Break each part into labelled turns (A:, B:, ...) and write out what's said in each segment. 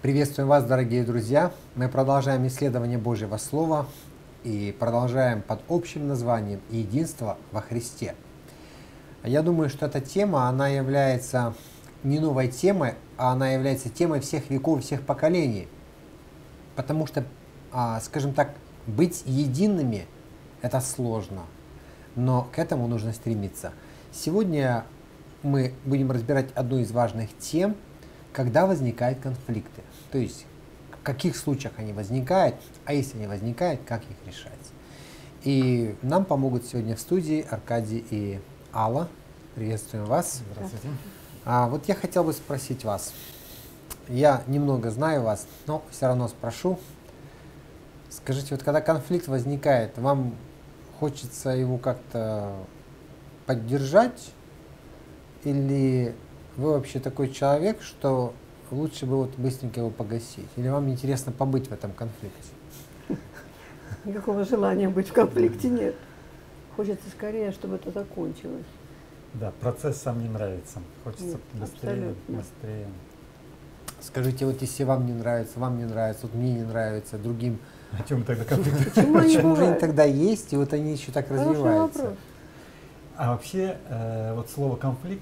A: Приветствуем вас, дорогие друзья! Мы продолжаем исследование Божьего Слова и продолжаем под общим названием «Единство во Христе». Я думаю, что эта тема, она является не новой темой, а она является темой всех веков, всех поколений. Потому что, скажем так, быть едиными – это сложно, но к этому нужно стремиться. Сегодня мы будем разбирать одну из важных тем, когда возникают конфликты. То есть, в каких случаях они возникают, а если они возникают, как их решать. И нам помогут сегодня в студии Аркадий и Алла. Приветствуем вас.
B: Здравствуйте.
A: Вот я хотел бы спросить вас. Я немного знаю вас, но все равно спрошу. Скажите, вот когда конфликт возникает, вам хочется его как-то поддержать? Или вы вообще такой человек, что лучше бы вот быстренько его погасить? Или вам интересно побыть в этом конфликте?
B: Никакого желания быть в конфликте нет. Хочется скорее, чтобы это закончилось.
C: Да, процесс сам не нравится. Хочется
B: Нет,
C: быстрее,
B: абсолютно.
C: быстрее.
A: Скажите, вот если вам не нравится, вот мне не нравится, другим,
C: О чем тогда конфликт?
A: почему же они тогда есть, и вот они еще так
B: Хороший
A: развиваются?
B: вопрос.
C: А вообще, вот слово конфликт,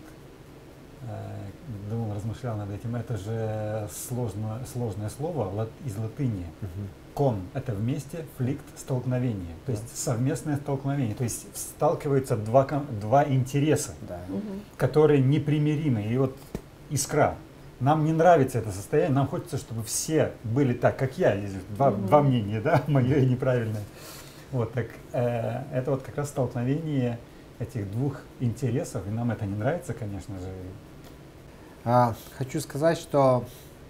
C: думал, размышлял над этим, это же сложное слово из латыни. Кон – это вместе, фликт – столкновение, то есть совместное столкновение, то есть сталкиваются два интереса,
A: Да.
C: которые непримиримы. И вот искра. Нам не нравится это состояние, нам хочется, чтобы все были так, как я. Есть два мнения, да, мое и неправильное. Вот, так это вот как раз столкновение этих двух интересов, и нам это не нравится, конечно же.
A: Хочу сказать, что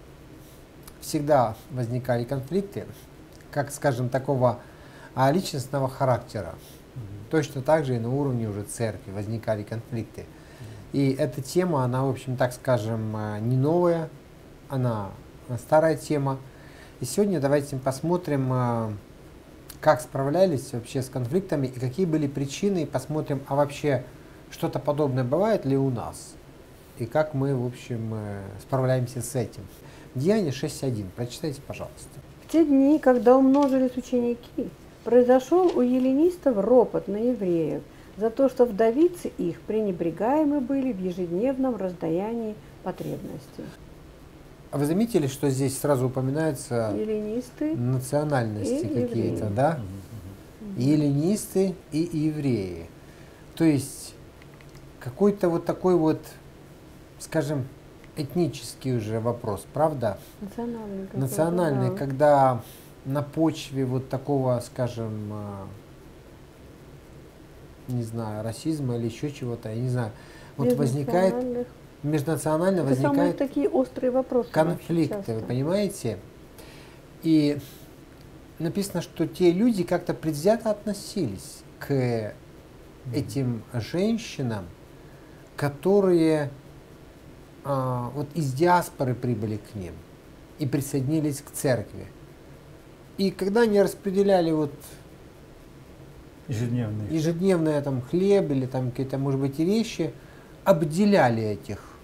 A: всегда возникали конфликты, как, скажем, такого личностного характера. Точно так же и на уровне уже церкви возникали конфликты. И эта тема, она, в общем, так скажем, не новая, она старая тема. И сегодня давайте посмотрим, как справлялись вообще с конфликтами и какие были причины, и посмотрим, а вообще что-то подобное бывает ли у нас, и как мы, в общем, справляемся с этим. Деяние 6.1. Прочитайте, пожалуйста.
B: В те дни, когда умножились ученики, произошел у эллинистов ропот на евреев за то, что вдовицы их пренебрегаемы были в ежедневном раздаянии потребностей.
A: А вы заметили, что здесь сразу упоминаются
B: Эллинисты
A: национальности
B: и
A: какие-то,
B: евреи.
A: да? И эллинисты, и евреи. То есть какой-то вот такой вот, скажем, этнический уже вопрос, правда?
B: национальные.
A: Национальный,
B: да.
A: когда на почве вот такого, скажем, не знаю, расизма или еще чего-то, я не знаю, вот возникает, межнационально
B: Это самые
A: возникают
B: такие острые вопросы.
A: конфликты, вы понимаете? И написано, что те люди как-то предвзято относились к этим женщинам, которые вот из диаспоры прибыли к ним и присоединились к церкви. И когда они распределяли вот ежедневный там хлеб или там какие-то, может быть, и вещи, обделяли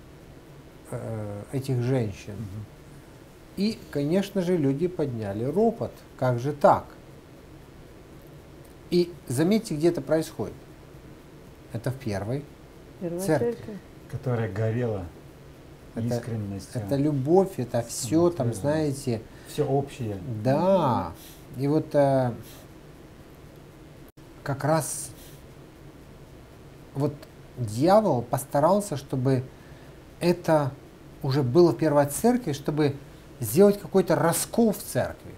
A: этих женщин. И, конечно же, люди подняли ропот. Как же так? И заметьте, где это происходит. Это в первой церкви.
C: Которая горела искренностью.
A: Это любовь, это все, там, знаете.
C: Все общее.
A: Да. И вот как раз вот дьявол постарался, чтобы это уже было в первой церкви, чтобы сделать какой-то раскол в церкви.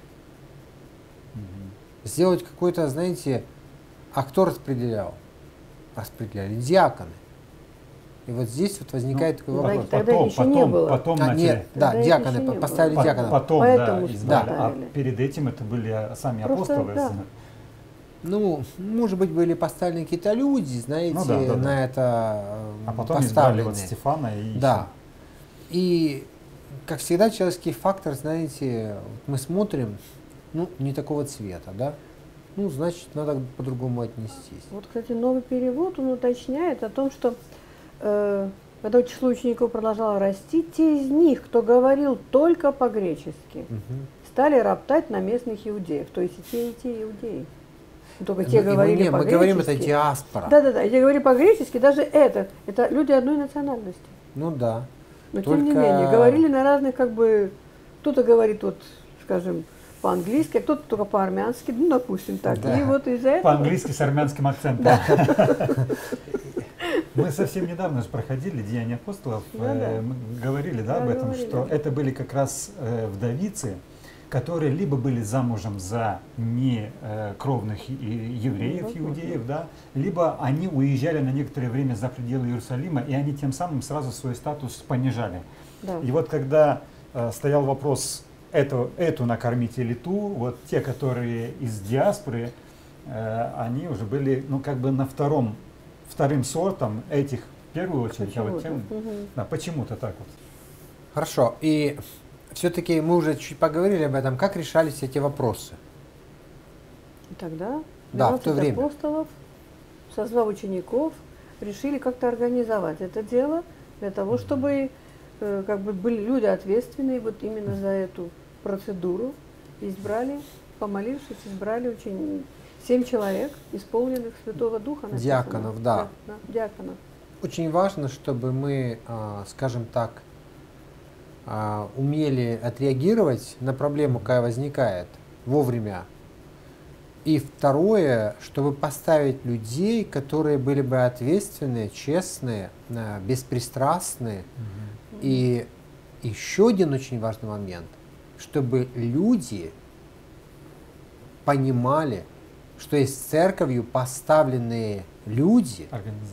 A: Сделать какой-то, знаете, а кто распределял? Распределяли диаконы. И вот здесь вот возникает такой вопрос.
B: Тогда еще не было.
C: Потом начали.
A: Нет, да,
B: Тогда
A: диаконы,
B: еще не
A: поставили
B: было.
A: диаконов.
C: Потом,
B: Поэтому
C: да,
B: поставили.
C: а перед этим это были сами
B: Просто,
C: апостолы.
B: да.
A: Ну, может быть, были поставлены какие-то люди, знаете,
C: Ну да.
A: на это
C: А потом избрали
A: поставлены.
C: вот Стефана и
A: Да. И, как всегда, человеческий фактор, знаете, вот мы смотрим, ну, не такого цвета, да? Ну, значит, надо по-другому отнестись.
B: Вот, кстати, новый перевод, он уточняет о том, что Когда число учеников продолжало расти, те из них, кто говорил только по-гречески, стали роптать на местных иудеев. То есть и те иудеи. Только те говорили по-гречески.
A: Мы говорим, это диаспора.
B: Да. Те говорили по-гречески, даже это люди одной национальности.
A: Ну да.
B: Но тем не менее, говорили на разных, как бы, кто-то говорит, вот, скажем, по-английски, а кто-то только по-армянски, ну, допустим, так.
A: Да.
B: И вот из-за этого...
C: По-английски с армянским акцентом. Мы совсем недавно же проходили «Деяния апостолов», мы говорили об этом, что это были как раз вдовицы, которые либо были замужем за некровных евреев, иудеев, да, либо они уезжали на некоторое время за пределы Иерусалима, и они тем самым сразу свой статус понижали.
B: Да.
C: И вот когда стоял вопрос эту накормить или ту, вот те, которые из диаспоры, они уже были, ну, как бы на вторым сортом этих, в первую очередь, а вот тем, да, почему-то так вот.
A: Хорошо, и все-таки мы уже чуть поговорили об этом, как решались эти вопросы.
B: И тогда
A: в то время
B: апостолов, созвав учеников, решили как-то организовать это дело для того, чтобы как бы были люди ответственные вот именно за эту процедуру. Избрали, помолившись, избрали 7 человек, исполненных Святого Духа. Написано.
A: Диаконов, да.
B: Диаконов.
A: Очень важно, чтобы мы, скажем так, умели отреагировать на проблему, какая возникает, вовремя. И второе, чтобы поставить людей, которые были бы ответственные, честные, беспристрастные. И еще один очень важный момент, чтобы люди понимали, что есть церковью поставленные люди,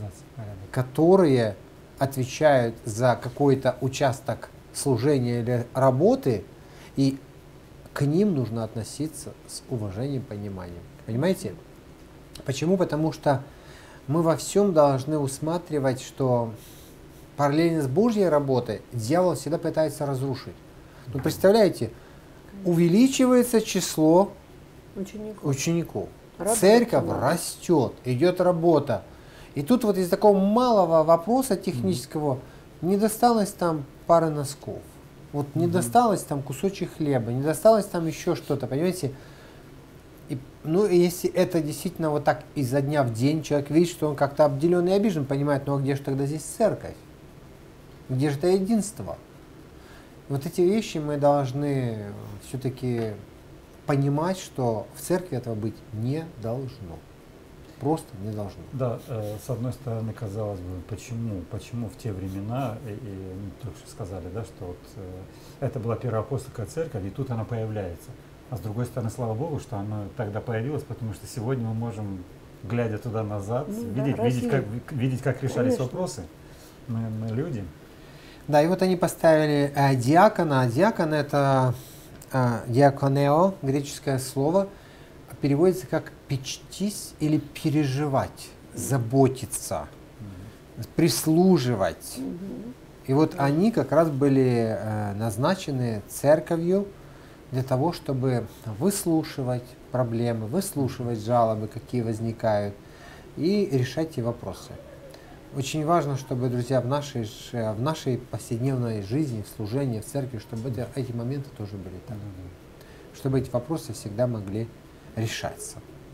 A: которые отвечают за какой-то участок служения или работы, и к ним нужно относиться с уважением, пониманием. Понимаете? Почему? Потому что мы во всем должны усматривать, что параллельно с Божьей работой дьявол всегда пытается разрушить. Ну, представляете, увеличивается число учеников. Церковь растет, идет работа. И тут вот из такого малого вопроса технического не досталось там пары носков. Вот не досталось там кусочек хлеба, не досталось там еще что-то, понимаете? И, ну, если это действительно вот так изо дня в день, человек видит, что он как-то обделен и обижен, понимает, ну а где же тогда здесь церковь? Где же это единство? Вот эти вещи мы должны все-таки понимать, что в церкви этого быть не должно. Просто не должно.
C: Да, с одной стороны, казалось бы, почему в те времена, только что сказали, да, что вот, это была первоапостольская церковь, и тут она появляется. А с другой стороны, слава Богу, что она тогда появилась, потому что сегодня мы можем, глядя туда назад, видеть, как решались вопросы. Мы люди.
A: Да, и вот они поставили диакона. Диакон — это диаконео, греческое слово, переводится как «печтись» или «переживать», «заботиться», «прислуживать». И вот они как раз были назначены церковью для того, чтобы выслушивать проблемы, выслушивать жалобы, какие возникают, и решать эти вопросы. Очень важно, чтобы, друзья, в нашей повседневной жизни, в служении, в церкви, чтобы эти моменты тоже были так. Чтобы эти вопросы всегда могли решаться.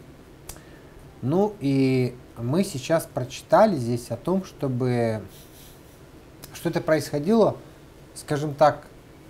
A: Ну и мы сейчас прочитали здесь о том, что это происходило, скажем так,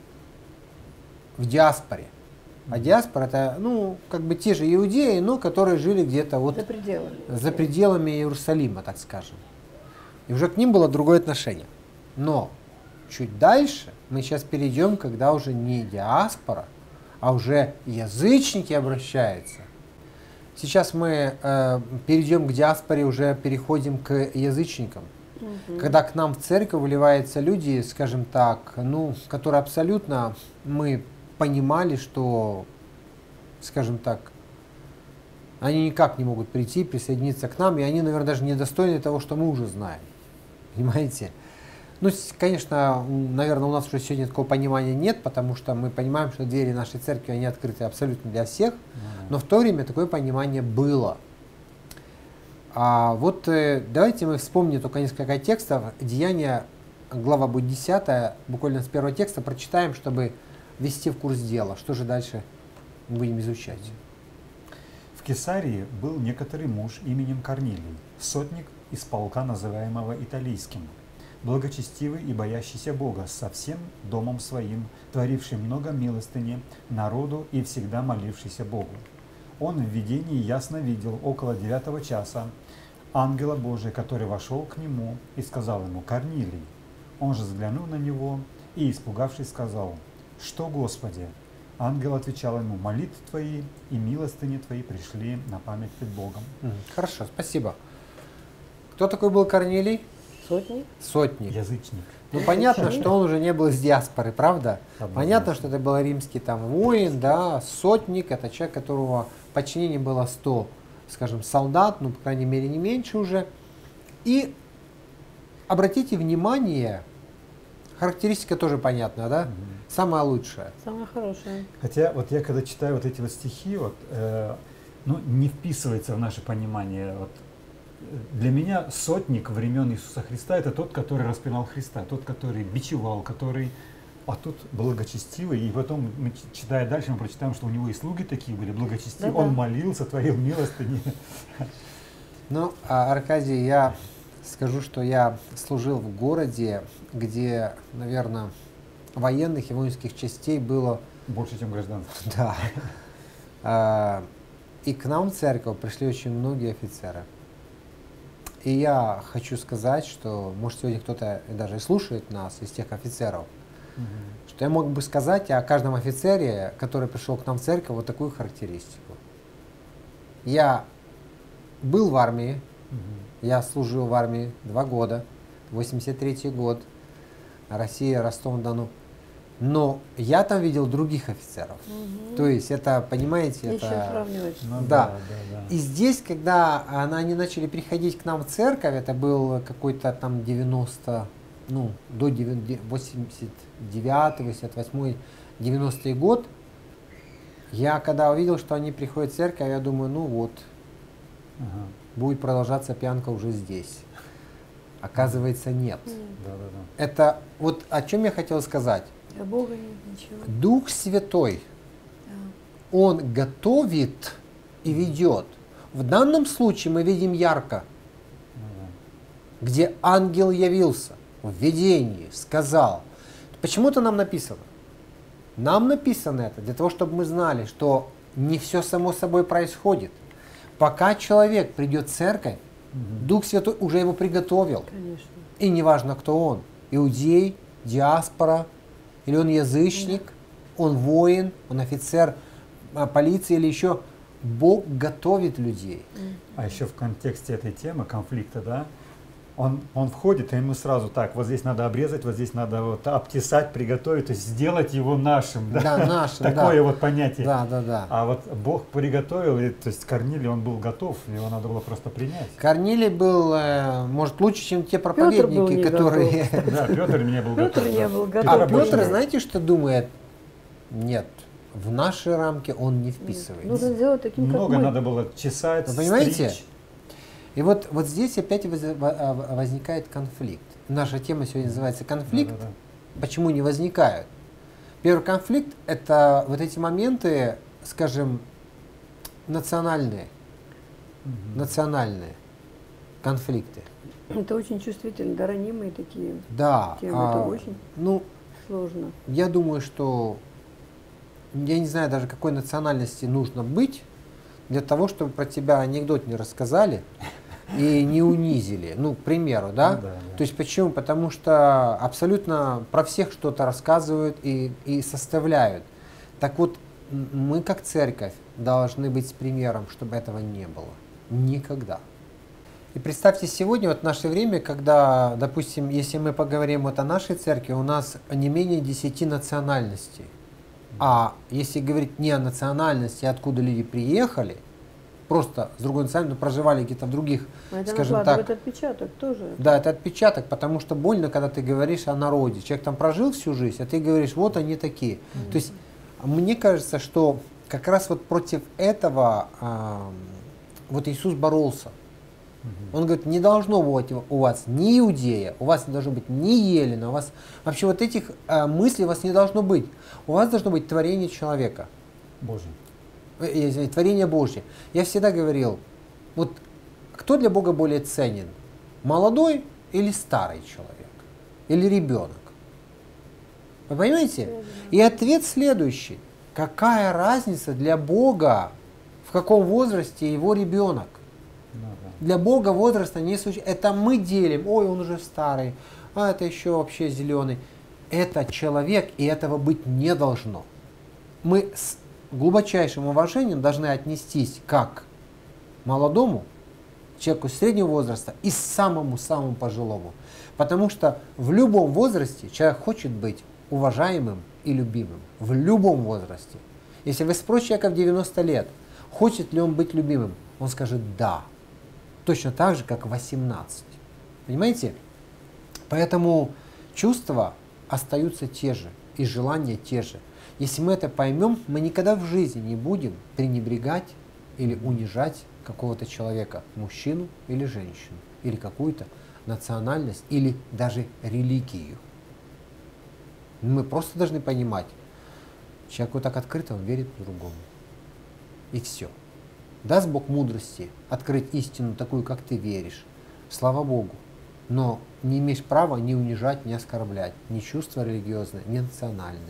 A: в диаспоре. А диаспора — это, ну, как бы те же иудеи, но которые жили где-то вот за пределами Иерусалима, так скажем. И уже к ним было другое отношение. Но чуть дальше мы сейчас перейдем, когда уже не диаспора, а уже язычники обращаются. Сейчас мы перейдем к диаспоре, уже переходим к язычникам. Когда к нам в церковь вливаются люди, скажем так, ну, которые абсолютно мы понимали, что, скажем так, они никак не могут прийти, присоединиться к нам, и они, наверное, даже недостойны того, что мы уже знаем. Понимаете? Ну, конечно, наверное, у нас уже сегодня такого понимания нет, потому что мы понимаем, что двери нашей церкви, они открыты абсолютно для всех, но в то время такое понимание было. А вот давайте мы вспомним только несколько текстов. Деяния глава будет 10, буквально с первого текста прочитаем, чтобы ввести в курс дела. Что же дальше будем изучать?
C: В Кесарии был некоторый муж именем Корнилий, сотник из полка, называемого Италийским, благочестивый и боящийся Бога, со всем домом своим, творивший много милостыни народу и всегда молившийся Богу. Он в видении ясно видел около 9 часа ангела Божия, который вошел к нему и сказал ему: «Корнилий». Он же взглянул на него и, испугавшись, сказал: «Что, Господи?» Ангел отвечал ему: «Молитвы твои и милостыни твои пришли на память пред Богом».
A: Хорошо, спасибо. Кто такой был Корнилий?
B: Сотник.
A: Сотник.
C: Язычник.
A: Ну, понятно, что он уже не был из диаспоры, правда?
C: Однозначно.
A: Понятно, что это был римский там воин, да, сотник, это человек, которого подчинение было 100, скажем, солдат, ну, по крайней мере, не меньше уже. И обратите внимание, характеристика тоже понятна, да? Самая лучшая.
B: Самое хорошее.
C: Хотя вот я когда читаю вот эти вот стихи, вот, ну, не вписывается в наше понимание. Вот, для меня сотник времен Иисуса Христа — это тот, который распинал Христа, тот, который бичевал, который... А тут благочестивый, и потом, мы, читая дальше, мы прочитаем, что у него и слуги такие были, благочестивые.
B: Да-да.
C: Он молился, творил милостыни.
A: Ну, Аркадий, я скажу, что я служил в городе, где, наверное, военных и воинских частей было...
C: Больше, чем гражданских.
A: Да. И к нам в церковь пришли очень многие офицеры. И я хочу сказать, что, может, сегодня кто-то даже и слушает нас из тех офицеров, что я мог бы сказать о каждом офицере, который пришел к нам в церковь, вот такую характеристику. Я был в армии, я служил в армии 2 года, 83-й год, Россия, Ростов-на-Дону. Но я там видел других офицеров. То есть это, понимаете,
B: Нечем
A: это...
B: сравнивать.
C: Ну,
A: Да. И здесь, когда они начали приходить к нам в церковь, это был какой-то там 90, ну, до 89, 88, 90 год, я когда увидел, что они приходят в церковь, я думаю, ну вот, будет продолжаться пьянка уже здесь. Оказывается, нет.
C: Да.
A: Это вот о чем я хотел сказать.
B: Для Бога нет ничего.
A: Дух Святой,
B: Да.
A: Он готовит и ведет. В данном случае мы видим ярко, где ангел явился в видении, сказал. Почему-то нам написано. Нам написано это для того, чтобы мы знали, что не все само собой происходит. Пока человек придет в церковь, Дух Святой уже его приготовил.
B: Конечно.
A: И неважно, кто он. Иудей, диаспора, или он язычник, он воин, он офицер полиции или еще. Бог готовит людей.
C: А еще в контексте этой темы, конфликта, да, он входит, и ему сразу так, вот здесь надо обрезать, вот здесь надо вот обтесать, приготовить, то есть сделать его нашим. Да,
A: Да, нашим,
C: Такое
A: да.
C: вот понятие.
A: Да.
C: А вот Бог приготовил, и, то есть Корнилий, он был готов, его надо было просто принять.
A: Корнилий был, может, лучше, чем те
B: был
A: проповедники,
B: не
A: которые...
C: Да, Петр не был готов.
B: Петр не был
C: да.
B: готов.
A: А
C: Петр
A: Петр, знаете, что думает? Нет, в наши рамки он не вписывается.
B: Нужно сделать таким, как
C: Много
B: мы.
C: надо было чесать,
A: Вы понимаете?
C: стричь.
A: И вот здесь опять возникает конфликт. Наша тема сегодня называется «Конфликт».
C: Да.
A: Почему не возникают? Первый конфликт – это вот эти моменты, скажем, национальные конфликты.
B: Это очень чувствительно, да, ранимые такие
A: Да.
B: темы. Это очень
A: Ну,
B: сложно.
A: я думаю, что я не знаю даже, какой национальности нужно быть для того, чтобы про тебя анекдот не рассказали и не унизили. Ну, к примеру, да?
C: Ну да.
A: То есть почему? Потому что абсолютно про всех что-то рассказывают и составляют. Так вот, мы как церковь должны быть с примером, чтобы этого не было. Никогда. И представьте сегодня, вот в наше время, когда, допустим, если мы поговорим вот о нашей церкви, у нас не менее 10 национальностей. А если говорить не о национальности, откуда люди приехали, просто с другой национальностью, но проживали где-то в других,
B: А это
A: скажем
B: накладывает
A: так.
B: отпечаток тоже.
A: Да, это отпечаток, потому что больно, когда ты говоришь о народе. Человек там прожил всю жизнь, а ты говоришь, вот они такие. То есть мне кажется, что как раз вот против этого вот Иисус боролся.
C: Мгм.
A: Он говорит, не должно быть у вас ни Иудея, у вас не должно быть ни Елена, у вас вообще вот этих мыслей у вас не должно быть. У вас должно быть творение человека,
C: Божий.
A: извините, творение Божье. Я всегда говорил, вот кто для Бога более ценен? Молодой или старый человек? Или ребенок? Вы понимаете? И ответ следующий. Какая разница для Бога, в каком возрасте его ребенок?
C: Ну да.
A: Для Бога возраста не существует. Это мы делим. Ой, он уже старый, а это еще вообще зеленый. Это человек, и этого быть не должно. Мы с глубочайшим уважением должны отнестись как к молодому, человеку среднего возраста и самому-самому пожилому. Потому что в любом возрасте человек хочет быть уважаемым и любимым. В любом возрасте. Если вы спросите человека в 90 лет, хочет ли он быть любимым, он скажет «да». Точно так же, как в 18. Понимаете? Поэтому чувства остаются те же, и желания те же. Если мы это поймем, мы никогда в жизни не будем пренебрегать или унижать какого-то человека, мужчину или женщину, или какую-то национальность, или даже религию. Мы просто должны понимать, человек вот так открыто, он верит по-другому. И все. Даст Бог мудрости открыть истину такую, как ты веришь. Слава Богу. Но не имеешь права ни унижать, ни оскорблять. Ни чувства религиозные, ни национальные.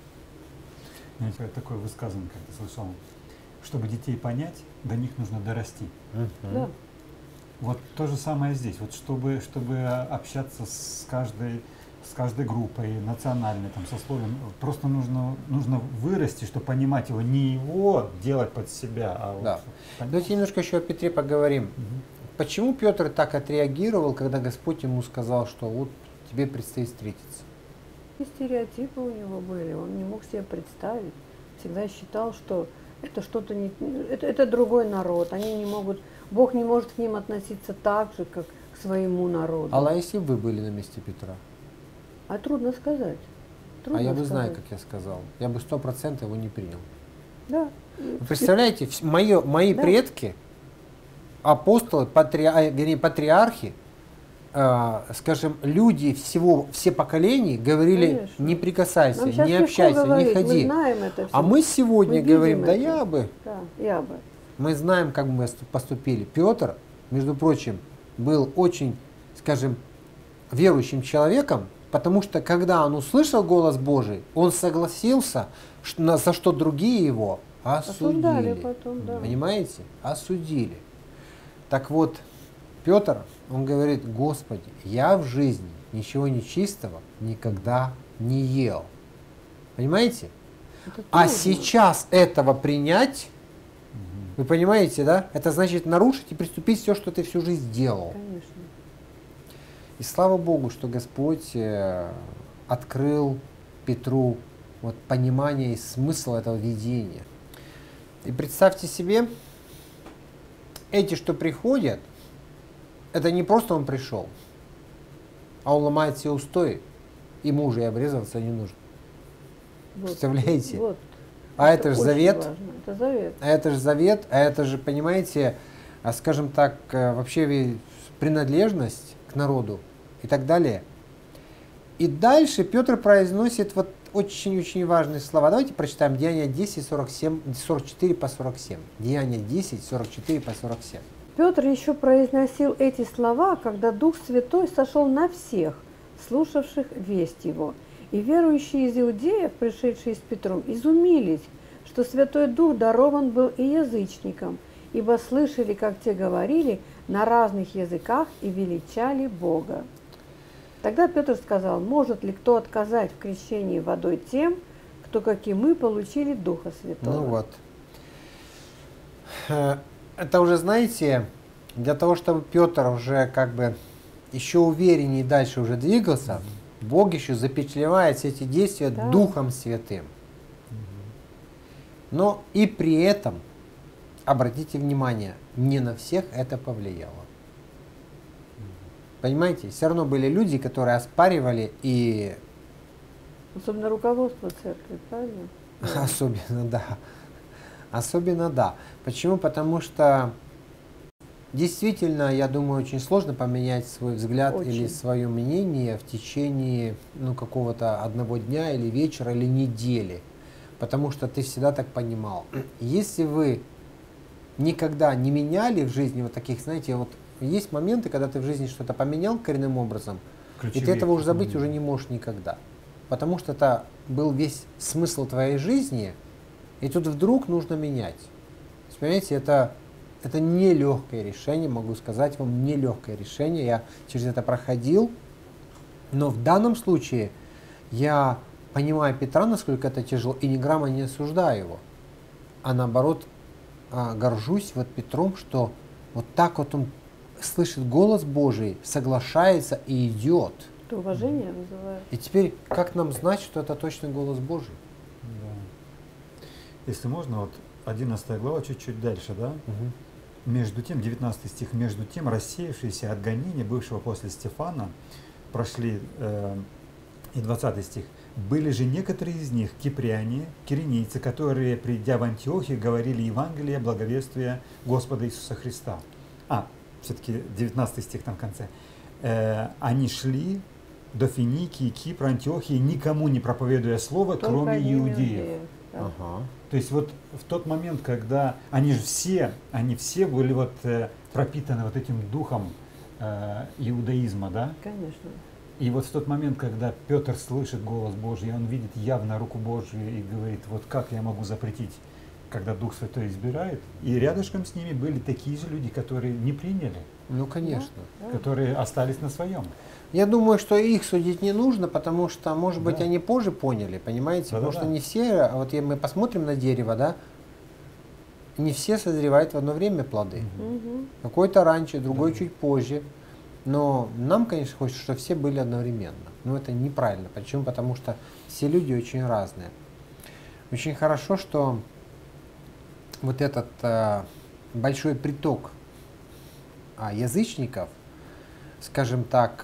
C: Знаете, такое высказывание как-то слышал. Чтобы детей понять, до них нужно дорасти.
B: Да.
C: Вот то же самое здесь. Вот чтобы общаться с каждой группой, национальной, там, сословием, просто нужно вырасти, чтобы понимать его, не его делать под себя, а вот
A: Да.
C: понять.
A: Давайте немножко еще о Петре поговорим.
C: Мгм.
A: Почему Петр так отреагировал, когда Господь ему сказал, что вот тебе предстоит встретиться?
B: И стереотипы у него были, он не мог себе представить. Всегда считал, что это что-то не... Это другой народ, они не могут... Бог не может к ним относиться так же, как к своему народу.
A: Алла, если бы вы были на месте Петра?
B: А трудно сказать. Трудно
A: А я бы
B: сказать.
A: знаю, как я сказал. Я бы 100% его не принял.
B: Да.
A: Вы представляете, мои
B: Да.
A: предки, апостолы, патриархи, скажем, люди все поколений говорили,
B: Конечно.
A: не прикасайся,
B: Нам сейчас
A: не
B: легко
A: общайся,
B: говорить,
A: не ходи.
B: Мы знаем это все.
A: А мы сегодня
B: Мы видим
A: говорим, да
B: это.
A: я бы.
B: Да, я бы.
A: Мы знаем, как мы поступили. Петр, между прочим, был очень, скажем, верующим человеком, потому что когда он услышал голос Божий, он согласился, за что другие его
B: Осуждали
A: осудили.
B: потом, да.
A: Понимаете? Осудили. Так вот, Петр, он говорит, Господи, я в жизни ничего нечистого никогда не ел. Понимаете?
B: Это
A: А
B: трудно.
A: сейчас этого принять, вы понимаете, да? Это значит нарушить и приступить все, что ты всю жизнь делал.
B: Конечно.
A: И слава Богу, что Господь открыл Петру вот понимание и смысл этого видения. И представьте себе, эти, что приходят, это не просто он пришел, а он ломает все устои, ему уже и обрезываться не нужно.
B: Вот.
A: Представляете?
B: Вот.
A: А это же
B: очень
A: завет.
B: важно. Это завет.
A: А это же завет, а это же, понимаете, скажем так, вообще принадлежность к народу и так далее. И дальше Петр произносит вот очень-очень важные слова. Давайте прочитаем Деяния 10, 47, 44 по 47. Деяния 10, 44 по 47.
B: Петр еще произносил эти слова, когда Дух Святой сошел на всех, слушавших весть его. И верующие из иудеев, пришедшие с Петром, изумились, что Святой Дух дарован был и язычникам, ибо слышали, как те говорили на разных языках и величали Бога. Тогда Петр сказал, может ли кто отказать в крещении водой тем, кто, как и мы, получили Духа Святого?
A: Ну вот. Это уже, знаете, для того, чтобы Петр уже как бы еще увереннее дальше уже двигался, Бог еще запечатлевает все эти действия
B: Да.
A: Духом Святым. Но и при этом, обратите внимание, не на всех это повлияло. Понимаете, все равно были люди, которые оспаривали и
B: Особенно руководство церкви, правильно?
A: особенно да. Особенно да. Почему? Потому что Действительно, я думаю, очень сложно поменять свой взгляд или
B: Очень.
A: свое мнение в течение какого-то одного дня или вечера или недели, потому что ты всегда так понимал. Если вы никогда не меняли в жизни вот таких, знаете, вот есть моменты, когда ты в жизни что-то поменял коренным образом, и ты
C: Ключевые
A: этого уже забыть
C: какие-то
A: уже не можешь никогда, потому что это был весь смысл твоей жизни, и тут вдруг нужно менять. То есть, понимаете, это нелегкое решение, могу сказать вам, нелегкое решение. Я через это проходил. Но в данном случае я понимаю Петра, насколько это тяжело, и ни грамма не осуждаю его. А наоборот, горжусь вот Петром, что вот так вот он слышит голос Божий, соглашается и идет.
B: Это уважение вызывает.
A: И теперь, как нам знать, что это точно голос Божий?
C: Да. Если можно, вот 11 глава, чуть-чуть дальше, да?
A: Угу.
C: Между тем, 19 стих, между тем, рассеявшиеся от гонения, бывшего после Стефана, прошли, и 20 стих, были же некоторые из них кипряне, киренийцы, которые, придя в Антиохию, говорили Евангелие, благовествие Господа Иисуса Христа. Все-таки 19 стих там в конце. Они шли до Финикии, Кипра, Антиохии, никому не проповедуя слово,
B: Только
C: кроме
B: одним
C: иудеев.
B: да.
A: Ага.
C: То есть вот в тот момент, когда они все были вот пропитаны вот этим духом иудаизма, да?
B: Конечно.
C: И вот в тот момент, когда Петр слышит голос Божий, он видит явно руку Божию и говорит, вот как я могу запретить, когда Дух Святой избирает. И рядышком с ними были такие же люди, которые не приняли,
A: Ну, конечно.
B: Да.
C: которые остались на своем.
A: Я думаю, что их судить не нужно, потому что, может быть,
C: Да.
A: они позже поняли, понимаете? Потому
C: Да-да-да.
A: что не все, мы посмотрим на дерево, да, не все созревают в одно время плоды.
B: Мгм.
A: Какой-то раньше, другой
C: Да.
A: чуть позже. Но нам, конечно, хочется, чтобы все были одновременно. Но это неправильно. Почему? Потому что все люди очень разные. Очень хорошо, что вот этот большой приток язычников, скажем так,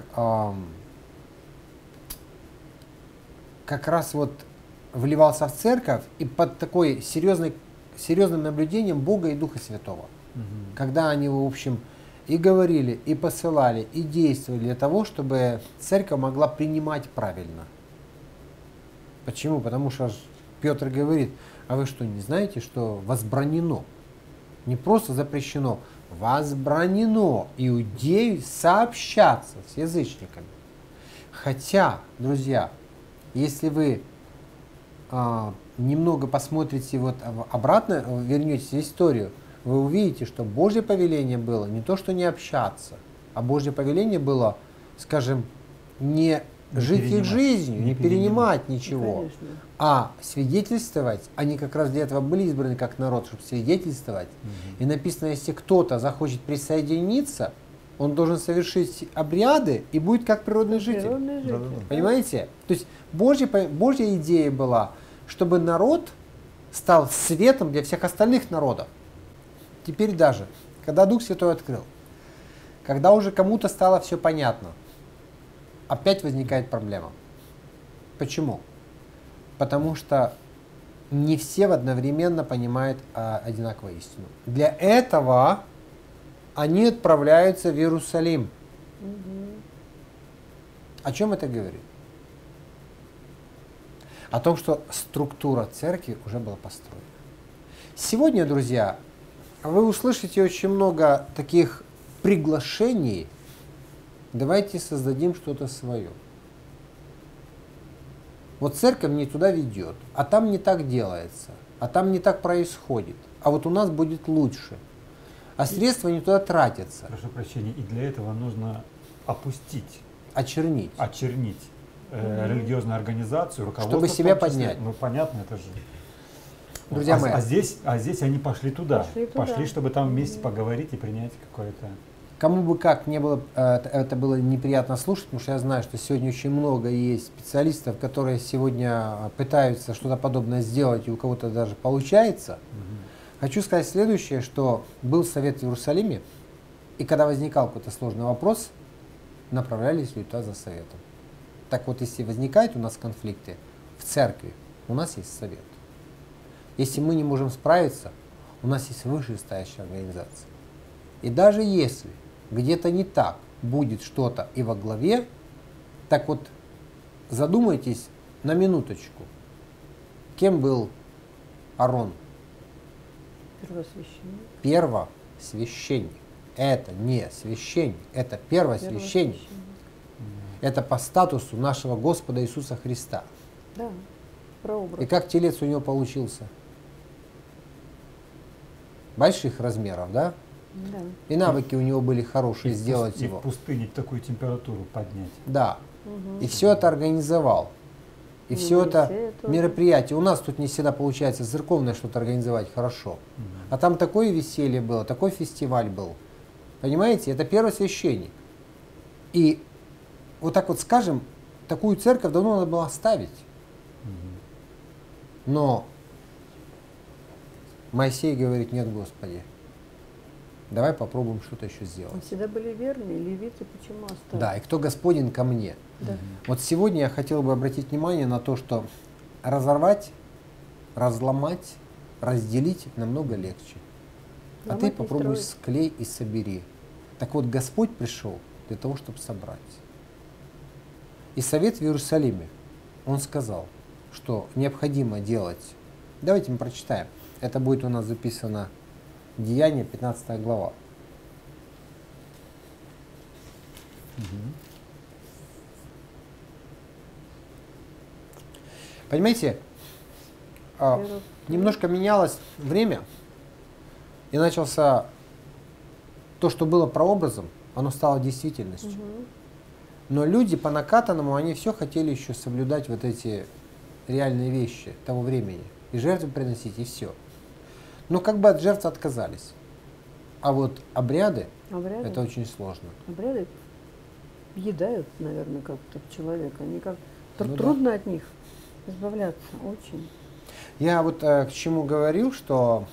A: как раз вот вливался в церковь и под такой серьезным наблюдением Бога и Духа Святого. Когда они, в общем, и говорили, и посылали, и действовали для того, чтобы церковь могла принимать правильно. Почему? Потому что Петр говорит, а вы что, не знаете, что возбранено? Не просто запрещено, возбранено иудею сообщаться с язычниками. Хотя, друзья, если вы немного посмотрите вот обратно, вернетесь в историю, вы увидите, что Божье повеление было не то, что не общаться, а Божье повеление было, скажем, не жить их жизнью, не перенимать ничего,
B: Конечно.
A: а свидетельствовать. Они как раз для этого были избраны как народ, чтобы свидетельствовать. И написано, если кто-то захочет присоединиться, он должен совершить обряды и будет как природный житель.
B: Природный житель.
C: Да-да-да.
A: Понимаете? То есть Божья идея была, чтобы народ стал светом для всех остальных народов. Теперь даже, когда Дух Святой открыл, когда уже кому-то стало все понятно, опять возникает проблема. Почему? Потому что не все одновременно понимают одинаковую истину. Для этого они отправляются в Иерусалим.
B: Мгм.
A: О чем это говорит? О том, что структура церкви уже была построена. Сегодня, друзья, вы услышите очень много таких приглашений. Давайте создадим что-то свое. Вот церковь не туда ведет, а там не так делается, а там не так происходит, а вот у нас будет лучше. А средства не туда тратятся,
C: Прошу прощения, и для этого нужно опустить,
A: очернить.
C: очернить религиозную организацию, руководство.
A: Чтобы
C: в том
A: себя
C: числе.
A: поднять.
C: Ну понятно, это же.
A: Друзья мои.
C: А здесь они пошли туда.
B: Пошли туда.
C: Чтобы там вместе поговорить и принять какое-то.
A: Кому бы как не было, это было неприятно слушать, потому что я знаю, что сегодня очень много есть специалистов, которые сегодня пытаются что-то подобное сделать, и у кого-то даже получается. Хочу сказать следующее, что был совет в Иерусалиме, и когда возникал какой-то сложный вопрос, направлялись люди туда за советом. Так вот, если возникают у нас конфликты в церкви, у нас есть совет. Если мы не можем справиться, у нас есть вышестоящая организация. И даже если где-то не так будет что-то и во главе, так вот задумайтесь на минуточку, кем был Аарон?
B: Первосвященник.
A: Первосвященник. Это не священник, это первосвященник. Это по статусу нашего Господа Иисуса Христа.
B: Да, прообраз.
A: И как телец у него получился? Больших размеров, да?
B: Да.
A: И навыки у него были хорошие сделать
C: и
A: его.
C: в пустыне такую температуру поднять.
A: Да.
B: Угу.
A: И все это организовал. И
B: Ну,
A: все это
B: Моисея тоже.
A: мероприятие. У нас тут не всегда получается церковное что-то организовать хорошо. А там такое веселье было, такой фестиваль был. Понимаете, это первосвященник. И вот так вот скажем, такую церковь давно надо было оставить. Но Моисей говорит: нет, Господи, давай попробуем что-то еще сделать.
B: Всегда были верные, левиты почему оставили?
A: Да, и кто Господен ко мне.
B: Да.
A: Вот сегодня я хотел бы обратить внимание на то, что разорвать, разломать, разделить намного легче. А
B: Ломать
A: ты
B: не
A: попробуй
B: строить.
A: склей и собери. Так вот, Господь пришел для того, чтобы собрать. И совет в Иерусалиме, он сказал, что необходимо делать. Давайте мы прочитаем. Это будет у нас записано Деяние, 15 глава. Понимаете, немножко менялось время, и начался то, что было прообразом, оно стало действительностью.
B: Мгм.
A: Но люди по накатанному, они все хотели еще соблюдать вот эти реальные вещи того времени. И жертвы приносить, и все. Но как бы от жертв отказались. А вот обряды,
B: Обряды,
A: это очень сложно.
B: обряды едают, наверное, как-то человека. Они как
A: Ну да.
B: трудно от них избавляться, очень.
A: Я вот к чему говорил, что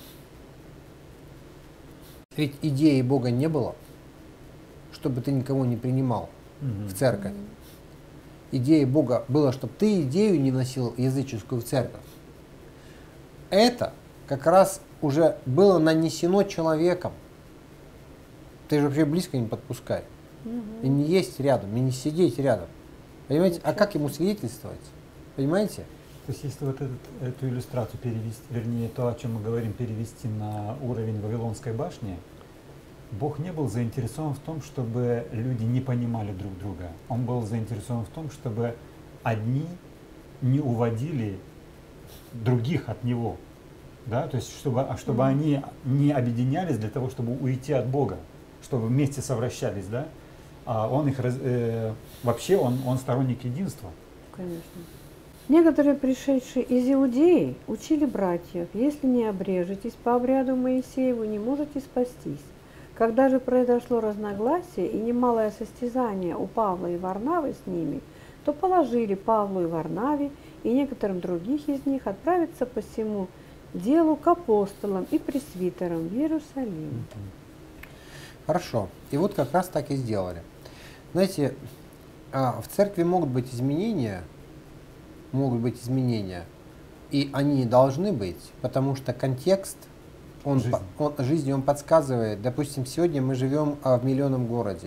A: ведь идеи Бога не было, чтобы ты никого не принимал в церковь. Идея Бога была, чтобы ты идею не носил языческую в церковь. Это как раз уже было нанесено человеком. Ты же вообще близко не подпускай. И не есть рядом, и не сидеть рядом. Понимаете? А как ему свидетельствовать? Понимаете?
C: То есть если вот эту иллюстрацию перевести, вернее то, о чем мы говорим, перевести на уровень Вавилонской башни, Бог не был заинтересован в том, чтобы люди не понимали друг друга. Он был заинтересован в том, чтобы одни не уводили других от Него. Да? То есть чтобы они не объединялись для того, чтобы уйти от Бога, чтобы вместе совращались. Да? А он их вообще он сторонник единства.
B: Конечно. Некоторые, пришедшие из Иудеи, учили братьев: если не обрежетесь по обряду Моисееву, не можете спастись. Когда же произошло разногласие и немалое состязание у Павла и Варнавы с ними, то положили Павлу и Варнаве и некоторым других из них отправиться по всему делу к апостолам и пресвитерам в Иерусалим.
A: Хорошо. И вот как раз так и сделали. Знаете, в церкви могут быть изменения, и они должны быть, потому что контекст жизни он подсказывает. Допустим, сегодня мы живем в миллионном городе,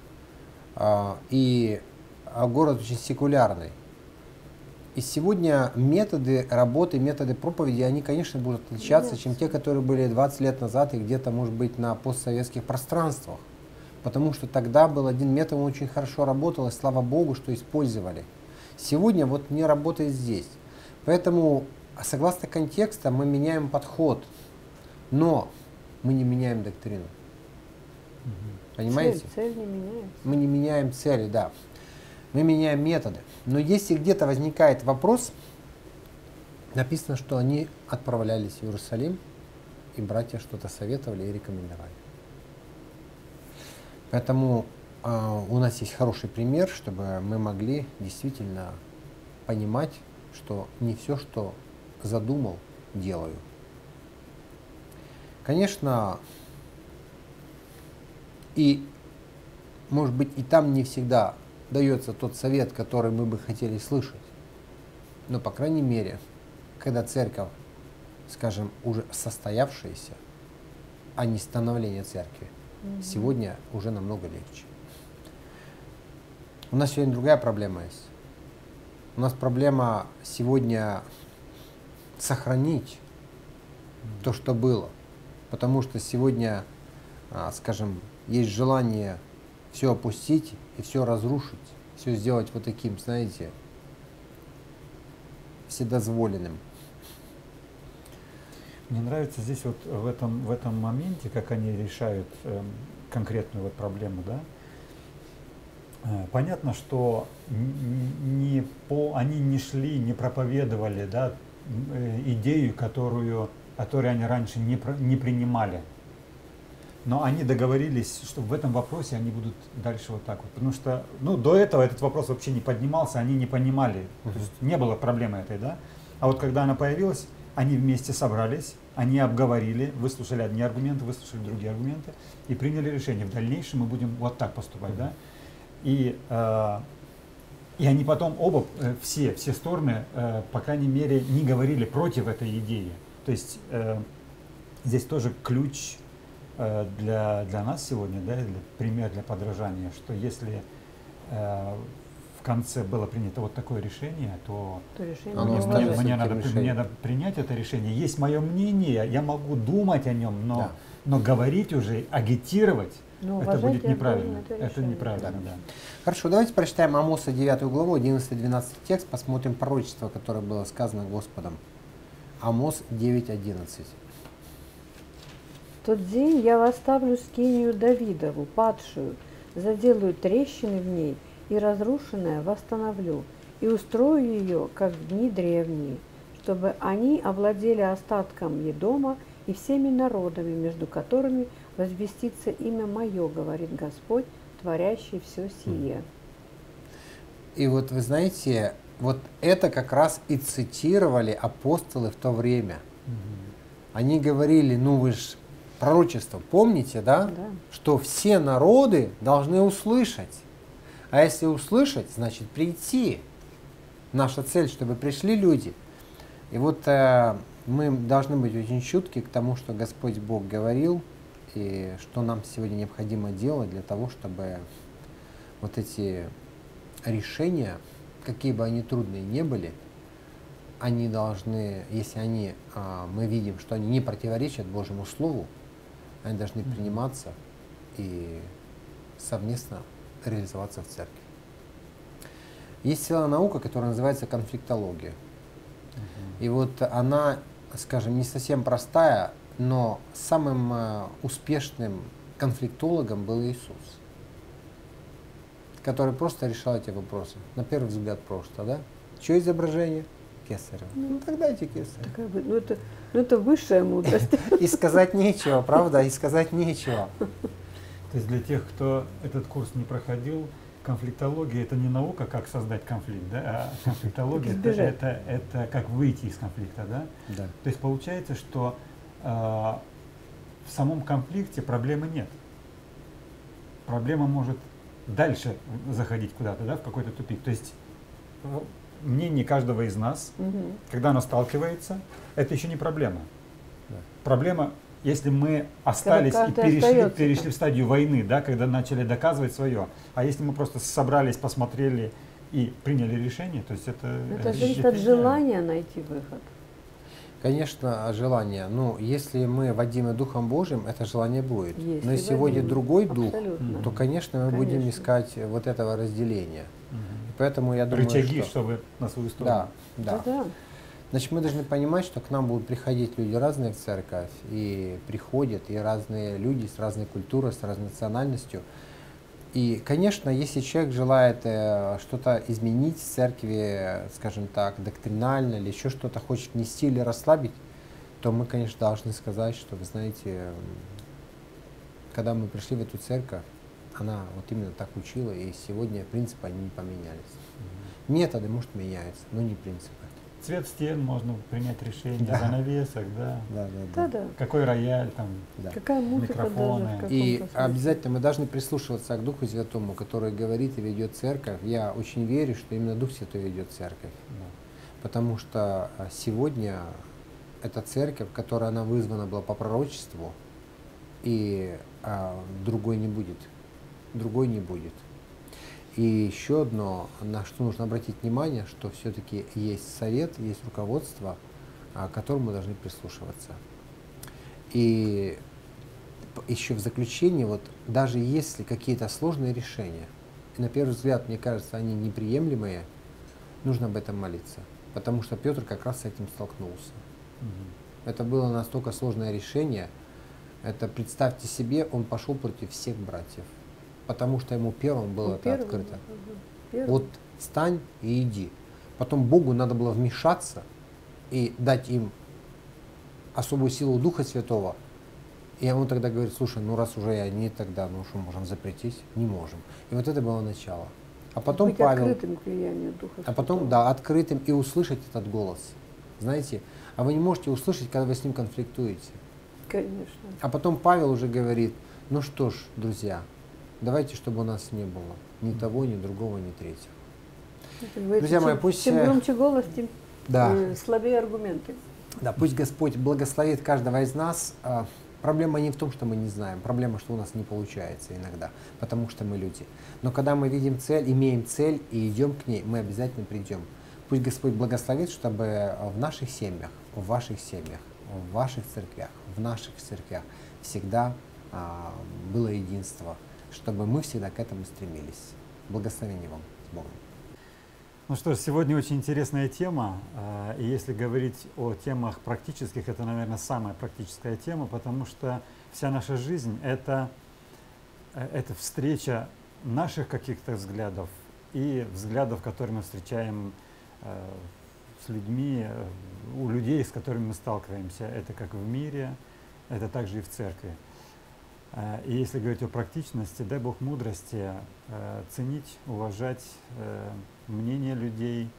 A: и город очень секулярный. И сегодня методы работы, методы проповеди, они, конечно, будут отличаться, чем те, которые были 20 лет назад и где-то, может быть, на постсоветских пространствах. Потому что тогда был один метод, он очень хорошо работал, и слава Богу, что использовали. Сегодня вот не работает здесь. Поэтому, согласно контекста, мы меняем подход, но мы не меняем доктрину. Понимаете?
B: Цель не меняется.
A: Мы не меняем цели, да. Мы меняем методы. Но если где-то возникает вопрос, написано, что они отправлялись в Иерусалим, и братья что-то советовали и рекомендовали. Поэтому у нас есть хороший пример, чтобы мы могли действительно понимать, что не все, что задумал, делаю. Конечно, и, может быть, и там не всегда дается тот совет, который мы бы хотели слышать. Но, по крайней мере, когда церковь, скажем, уже состоявшаяся, а не становление церкви, Сегодня уже намного легче. У нас сегодня другая проблема есть. У нас проблема сегодня сохранить то, что было. Потому что сегодня, скажем, есть желание все опустить и все разрушить, все сделать вот таким, знаете, вседозволенным.
C: Мне нравится здесь вот в этом моменте, как они решают конкретную вот проблему, да. Понятно, что они не шли, не проповедовали, да, идею, которую они раньше не принимали. Но они договорились, что в этом вопросе они будут дальше вот так вот. Потому что до этого этот вопрос вообще не поднимался, они не понимали. То есть не было проблемы этой, да. А вот когда она появилась, они вместе собрались, они обговорили, выслушали одни аргументы, выслушали другие аргументы и приняли решение. В дальнейшем мы будем вот так поступать, да. И они потом оба, все стороны, по крайней мере, не говорили против этой идеи. То есть здесь тоже ключ для нас сегодня, да, пример для подражания, что если в конце было принято вот такое решение, то мне надо принять это решение. Есть мое мнение, я могу думать о нем, но говорить уже, агитировать, это будет неправильно. Это неправильно, да.
A: Хорошо, давайте прочитаем Амоса 9 главу, 11-12 текст, посмотрим пророчество, которое было сказано Господом. Амос 9:11.
B: В тот день я восставлю скинию Давидову, падшую, заделаю трещины в ней, и разрушенное восстановлю, и устрою ее, как в дни древние, чтобы они овладели остатком Едома и всеми народами, между которыми возвестится имя мое, говорит Господь, творящий все сие.
A: И вот вы знаете, вот это как раз и цитировали апостолы в то время. Они говорили, вы же пророчество, помните, да? Что все народы должны услышать. А если услышать, значит прийти. Наша цель, чтобы пришли люди. И вот мы должны быть очень чутки к тому, что Господь Бог говорил, и что нам сегодня необходимо делать для того, чтобы вот эти решения, какие бы они трудные ни были, они должны, если мы видим, что они не противоречат Божьему Слову, они должны приниматься и совместно реализоваться в церкви. Есть целая наука, которая называется конфликтология. И вот она, скажем, не совсем простая, но самым успешным конфликтологом был Иисус, который просто решал эти вопросы. На первый взгляд просто, да? Что изображение? Кесарево. Тогда дайте кесарево.
B: Это высшая мудрость.
A: И сказать нечего, правда? И сказать нечего.
C: То есть для тех, кто этот курс не проходил, конфликтология — это не наука, как создать конфликт, да? А конфликтология — это как выйти из конфликта, да?
A: Да.
C: То есть получается, что в самом конфликте проблемы нет. Проблема может дальше заходить куда-то, да, в какой-то тупик. То есть мнение каждого из нас, когда оно сталкивается, это еще не проблема.
A: Да.
C: Проблема, если мы остались и перешли в стадию войны, да, когда начали доказывать свое. А если мы просто собрались, посмотрели и приняли решение, то есть это
B: зависит от желания найти выход.
A: Конечно, желание. Если мы водимы Духом Божьим, это желание будет. Но если вводит другой дух, то, конечно, мы будем искать вот этого разделения. И поэтому я думаю,
C: рычаги, чтобы на свою сторону.
A: Да. Значит, мы должны понимать, что к нам будут приходить люди разные в церковь, и приходят и разные люди с разной культурой, с разной национальностью. И, конечно, если человек желает что-то изменить в церкви, скажем так, доктринально или еще что-то хочет внести или расслабить, то мы, конечно, должны сказать, что, вы знаете, когда мы пришли в эту церковь, она вот именно так учила, и сегодня принципы они не поменялись. Методы, может, меняются, но не принципы.
C: Цвет стен можно принять решение, занавесок, да.
B: Да.
C: Какой рояль, там,
B: какая музыка,
C: микрофоны.
A: И обязательно мы должны прислушиваться к Духу Святому, который говорит и ведет церковь. Я очень верю, что именно Дух Святой ведет церковь.
C: Да.
A: Потому что сегодня эта церковь, которая она вызвана была по пророчеству, и другой не будет. Другой не будет. И еще одно, на что нужно обратить внимание, что все-таки есть совет, есть руководство, к которому мы должны прислушиваться. И еще в заключение, вот даже если какие-то сложные решения, и на первый взгляд, мне кажется, они неприемлемые, нужно об этом молиться. Потому что Петр как раз с этим столкнулся. Это было настолько сложное решение. Это, представьте себе, он пошел против всех братьев. Потому что ему первым было это открыто. Вот встань и иди. Потом Богу надо было вмешаться и дать им особую силу Духа Святого. И он тогда говорит: слушай, ну раз уже я не тогда, ну что, можем запретить? Не можем. И вот это было начало. А потом
B: быть
A: Павел,
B: открытым к влиянию Духа Святого.
A: а потом, да, открытым и услышать этот голос. Знаете, а вы не можете услышать, когда вы с ним конфликтуете.
B: Конечно.
A: А потом Павел уже говорит: ну что ж, друзья, давайте, чтобы у нас не было ни того, ни другого, ни третьего. Друзья мои, пусть...
B: Чем громче голос, тем
A: да.
B: слабее аргументы.
A: Да, пусть Господь благословит каждого из нас. Проблема не в том, что мы не знаем, проблема, что у нас не получается иногда, потому что мы люди. Но когда мы видим цель, имеем цель и идем к ней, мы обязательно придем. Пусть Господь благословит, чтобы в наших семьях, в ваших семьях, в ваших церквях, в наших церквях всегда было единство, чтобы мы всегда к этому стремились. Благословение вам. С Богом.
C: Ну что ж, сегодня очень интересная тема, и если говорить о темах практических, это, наверное, самая практическая тема, потому что вся наша жизнь — это встреча наших каких-то взглядов и взглядов, которые мы встречаем с людьми, у людей, с которыми мы сталкиваемся. Это как в мире, это также и в церкви. И если говорить о практичности, дай Бог мудрости ценить, уважать мнение людей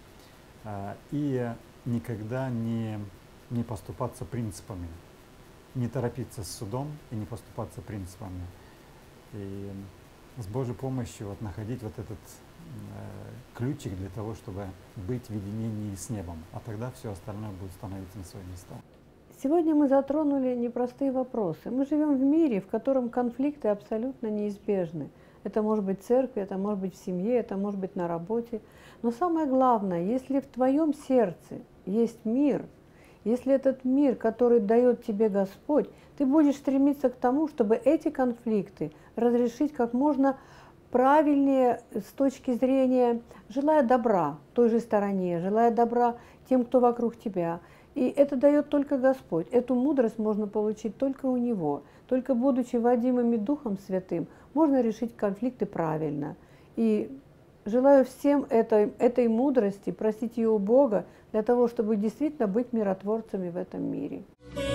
C: и никогда не поступаться принципами, не торопиться с судом и не поступаться принципами. И с Божьей помощью находить вот этот ключик для того, чтобы быть в единении с небом, а тогда все остальное будет становиться на свои места.
B: Сегодня мы затронули непростые вопросы. Мы живем в мире, в котором конфликты абсолютно неизбежны. Это может быть в церкви, это может быть в семье, это может быть на работе. Но самое главное, если в твоем сердце есть мир, если этот мир, который дает тебе Господь, ты будешь стремиться к тому, чтобы эти конфликты разрешить как можно правильнее с точки зрения, желая добра той же стороне, желая добра тем, кто вокруг тебя. И это дает только Господь. Эту мудрость можно получить только у Него. Только будучи водимыми Духом Святым, можно решить конфликты правильно. И желаю всем этой мудрости, просить ее у Бога, для того, чтобы действительно быть миротворцами в этом мире.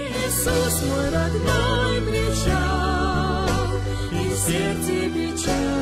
D: Иисус мой родной кричал, и в сердце печаль.